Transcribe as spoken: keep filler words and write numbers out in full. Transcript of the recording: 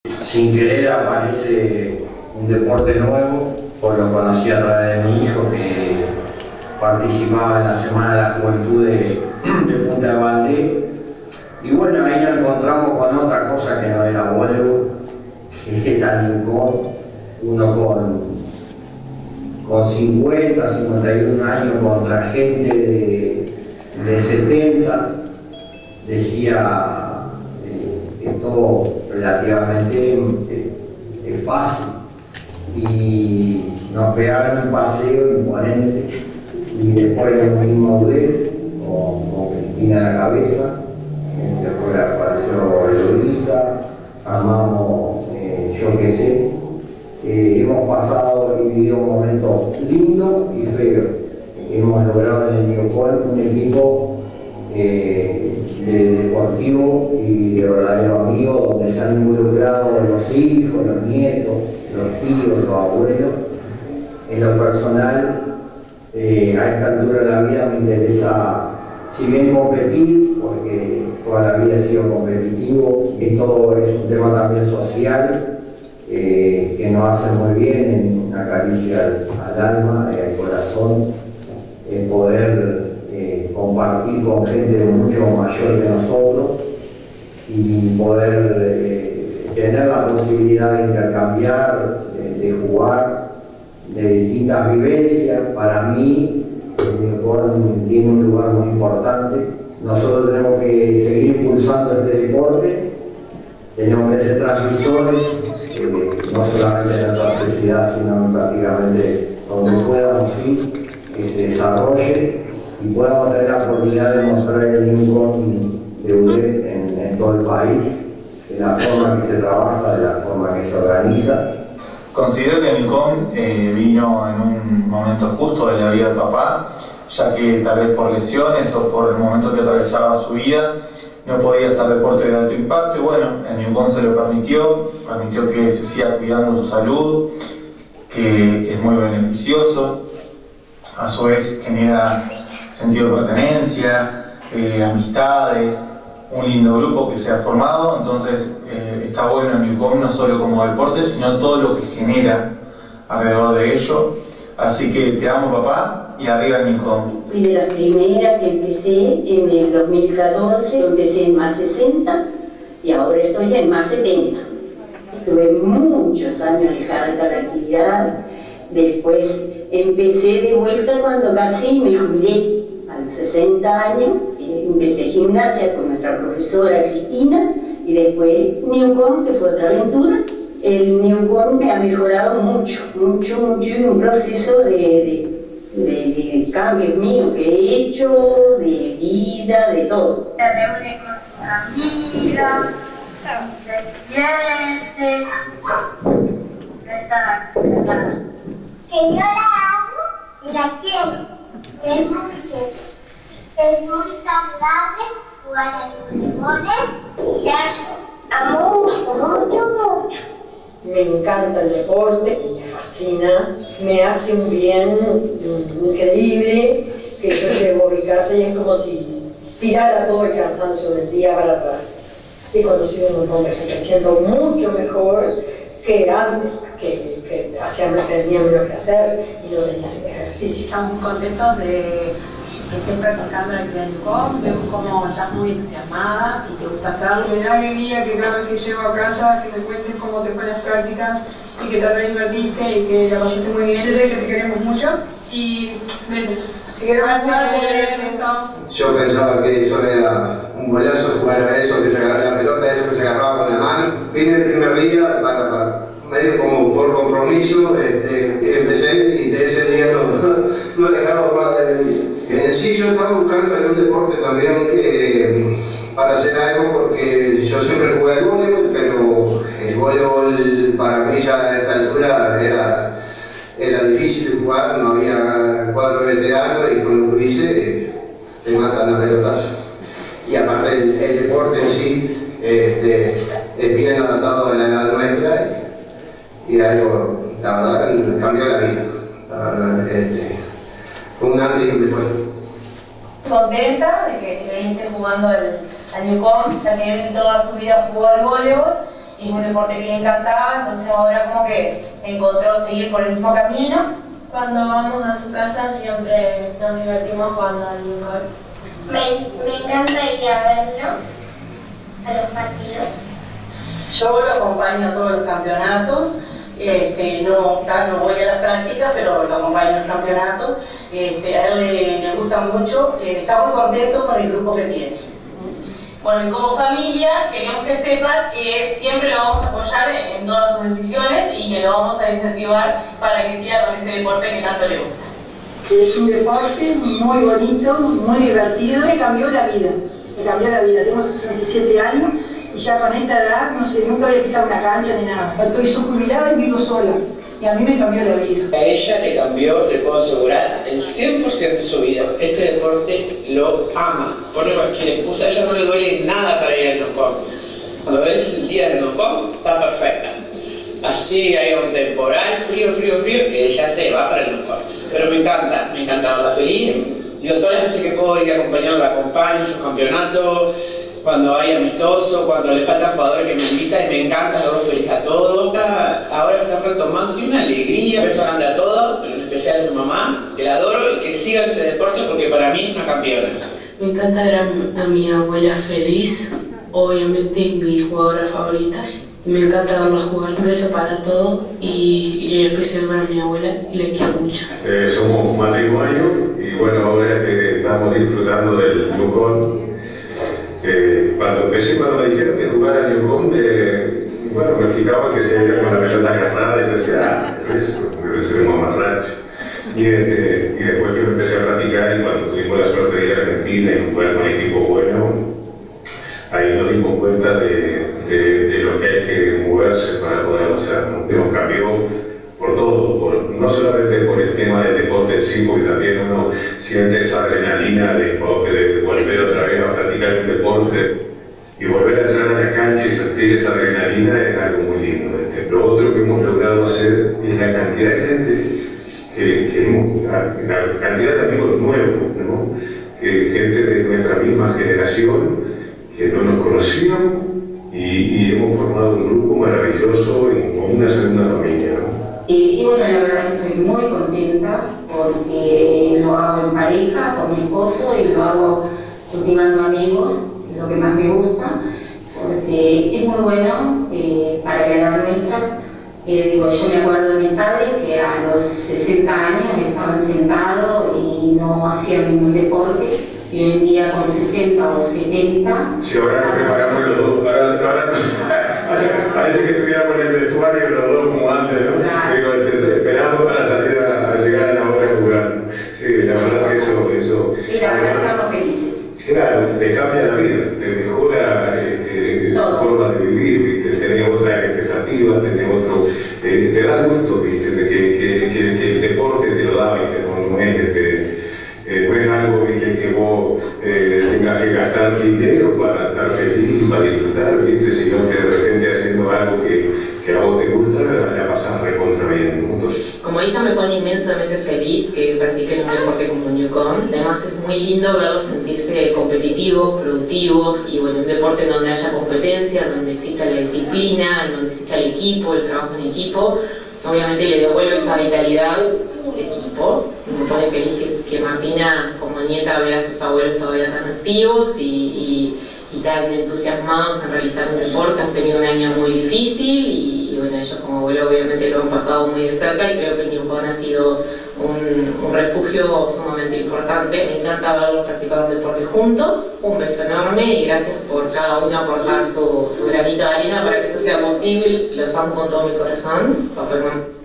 sin querer aparece un deporte nuevo, pues lo conocí a través de mi hijo que participaba en la Semana de la Juventud de, de Punta de Valdés. Y bueno, ahí nos encontramos con otra cosa que no era voleibol, que era Newcom, uno con, con cincuenta, cincuenta y un años contra gente de, de setenta, decía eh, que todo relativamente eh, es fácil. Y nos pegaron un paseo imponente y después nos vinimos de con, con Cristina en la cabeza. Después apareció Luisa, armamos, eh, yo qué sé, eh, hemos pasado y vivido momentos lindos y feos. Hemos logrado en el Newcom un equipo eh, de deportivo y de verdadero amigo, donde se han involucrado los hijos, los nietos, los tíos, los abuelos. En lo personal, eh, a esta altura de la vida me interesa, si bien competir, porque toda la vida he sido competitivo, esto es un tema también social, eh, que nos hace muy bien, en una caricia al, al alma y al corazón, eh, poder eh, compartir con gente mucho mayor que nosotros y poder eh, tener la posibilidad de intercambiar, de, de jugar, de distintas vivencias. Para mí, el Newcom tiene un lugar muy importante. Nosotros tenemos que seguir impulsando este deporte, tenemos que ser transmisores, eh, no solamente en nuestra sociedad, sino prácticamente donde podamos ir, que se desarrolle y podamos tener la oportunidad de mostrar el Newcom de U D E en, en todo el país, de la forma que se trabaja, de la forma que se organiza. Considero que Newcom eh, vino en un momento justo de la vida de papá, ya que tal vez por lesiones o por el momento que atravesaba su vida no podía hacer deporte de alto impacto, y bueno, el Newcom se lo permitió, permitió que se siga cuidando su salud, que, que es muy beneficioso, a su vez genera sentido de pertenencia, eh, amistades, un lindo grupo que se ha formado. Entonces eh, está bueno el Newcom no solo como deporte, sino todo lo que genera alrededor de ello. Así que te amo, papá, y arriba el Newcom. Fui de las primeras que empecé en el dos mil catorce, empecé en más sesenta y ahora estoy en más setenta. Estuve muchos años alejada de esta actividad. Después empecé de vuelta cuando casi me jubilé, a los sesenta años. Empecé gimnasia con nuestra profesora Cristina y después Newcom, que fue otra aventura. El Newcom me ha mejorado mucho, mucho, mucho, y un proceso de, de, de, de cambios míos que he hecho, de vida, de todo. Se reúne con sus amigas, se divierte, no está nada. Que yo la amo y la quiero, que es muy chévere. Es muy saludable jugar a los deportes y ya amo mucho, mucho. Me encanta el deporte, me fascina, me hace un bien increíble, que yo llego a mi casa y es como si tirara todo el cansancio del día para atrás. He conocido un montón de gente, me siento mucho mejor que antes, que, que hacía, tenía menos que hacer y yo tenía que hacer ejercicio. Estamos contentos de que estés practicando el Newcom, vemos cómo estás muy entusiasmada y te gusta hacerlo. Me da alegría que cada vez que llego a casa que me cuentes cómo te fueron las prácticas y que te re divertiste y que la pasaste muy bien, que te queremos mucho y besos. Yo pensaba que eso era un golazo, jugar a eso, que se agarraba la pelota, eso que se agarraba con la mano. Vine el primer día para, para medio como por compromiso, este, empecé y de ese día no, no dejaba más de mí. En sí yo estaba buscando algún deporte también que, para hacer algo, porque yo siempre jugué al voleibol, pero el voleibol para mí ya a esta altura era, era difícil de jugar, no había cuadro veterano y con los gurises te matan a pelotazo. Y aparte el, el deporte en sí este, es bien adaptado a la edad nuestra y algo, la verdad, cambió la vida. La verdad, este, fue un antes y un después. Contenta de que él esté jugando al, al Newcom, ya que él toda su vida jugó al voleibol y es un deporte que le encantaba, entonces ahora como que encontró seguir por el mismo camino. Cuando vamos a su casa siempre nos divertimos jugando al Lincoln. Me, me encanta ir a verlo, a los partidos. Yo lo acompaño a todos los campeonatos, este, no, no voy a las prácticas, pero lo acompaño en los campeonatos. Este, a él le, le gusta mucho, eh, está muy contento con el grupo que tiene. Bueno, y como familia queremos que sepa que siempre lo vamos a apoyar en todas sus decisiones y que lo vamos a incentivar para que siga con este deporte que tanto le gusta. Es un deporte muy bonito, muy divertido, me cambió la vida, me cambió la vida. Tengo sesenta y siete años y ya con esta edad, no sé, nunca había pisado una cancha ni nada. Estoy subjubilada y vivo sola y a mí me cambió la vida. A ella le cambió, le puedo asegurar, el cien por ciento de su vida. Este deporte lo ama, pone cualquier excusa, a ella no le duele nada para ir al NOCOM. Cuando es el día del NOCOM, está perfecta. Así hay un temporal, frío, frío, frío, que ella se va para el NOCOM. Pero me encanta, me encanta verla feliz. Digo, todas las veces que puedo ir a acompañarla, la acompaño, sus campeonatos, cuando hay amistoso, cuando le faltan jugadores que me invitan, y me encanta verlo feliz a todos. Ahora están retomando, tiene una alegría, beso grande a todos, en especial a mi mamá, que la adoro y que siga este deporte porque para mí es una campeona. Me encanta ver a, a mi abuela feliz, obviamente mi jugadora favorita. Me encanta verla jugar. Un beso para todo y, y en especial para mi abuela, y la quiero mucho. Eh, somos un matrimonio y bueno, ahora que estamos disfrutando del NUCOM. Eh, cuando empecé, cuando me dijeron que jugar al NUCOM, eh, bueno, me explicaban que se veía con la pelota agarrada y yo decía, ah, eso debe ser un mamarracho. Y, este, y después que me empecé a practicar y cuando tuvimos la suerte de ir a Argentina y jugar con equipo bueno, ahí nos dimos cuenta de, de, de lo que hay que moverse para poder avanzar, ¿no? Nos cambió por todo, por, no solamente por el tema del deporte en sí, porque también uno siente esa adrenalina de, de volver otra vez a practicar un deporte y volver a entrar a la cancha y sentir esa adrenalina es algo muy lindo. Este. Lo otro que hemos logrado hacer es la cantidad de gente, que, que hemos, la, la cantidad de amigos nuevos, ¿no? Que gente de nuestra misma generación que no nos conocíamos y, y hemos formado un grupo maravilloso y como una segunda familia, ¿no? Y, y bueno, la verdad que estoy muy contenta porque lo hago en pareja con mi esposo y lo hago cultivando amigos, que es lo que más me gusta, porque es muy bueno eh, para la edad nuestra. Eh, digo, yo me acuerdo de mis padres que a los sesenta años estaban sentados y no hacían ningún deporte. Y hoy en día con sesenta o setenta... Sí, ahora nos preparamos los dos. Ahora, ahora parece que estuviéramos en el vestuario los dos como antes, ¿no? Claro. Digo, entonces, esperamos para salir a, a llegar a la hora de jugar. Sí, la verdad que eso... eso y la verdad que estamos felices. Claro, te cambia la vida, te mejora este, tu forma de vivir, ¿viste? Tenés otras expectativas, tenés otro... Eh, te da gusto, ¿viste? De que, que, que, que el deporte te lo da, ¿viste? No, no es... Este, Eh, no es algo, ¿viste? Que vos eh, tengas que gastar dinero para estar feliz y para disfrutar, ¿viste? Sino que de repente haciendo algo que, que a vos te gusta, la pasás recontra bien, ¿no? Como hija me pone inmensamente feliz que practiquen un deporte como NUCOM. Además es muy lindo verlos sentirse competitivos, productivos y bueno, un deporte en donde haya competencia, donde exista la disciplina, en donde exista el equipo, el trabajo en equipo. Obviamente le devuelve esa vitalidad al equipo. Me pone feliz que, que Martina como nieta vea a sus abuelos todavía tan activos y, y, y tan entusiasmados en realizar un deporte. Han tenido un año muy difícil y, y bueno, ellos como abuelo obviamente lo han pasado muy de cerca y creo que el NUCOM ha sido un, un refugio sumamente importante. Me encanta verlos practicar un deporte juntos. Un beso enorme y gracias por cada uno aportar su, su granito de arena para que esto sea posible. Los amo con todo mi corazón, papá y mamá.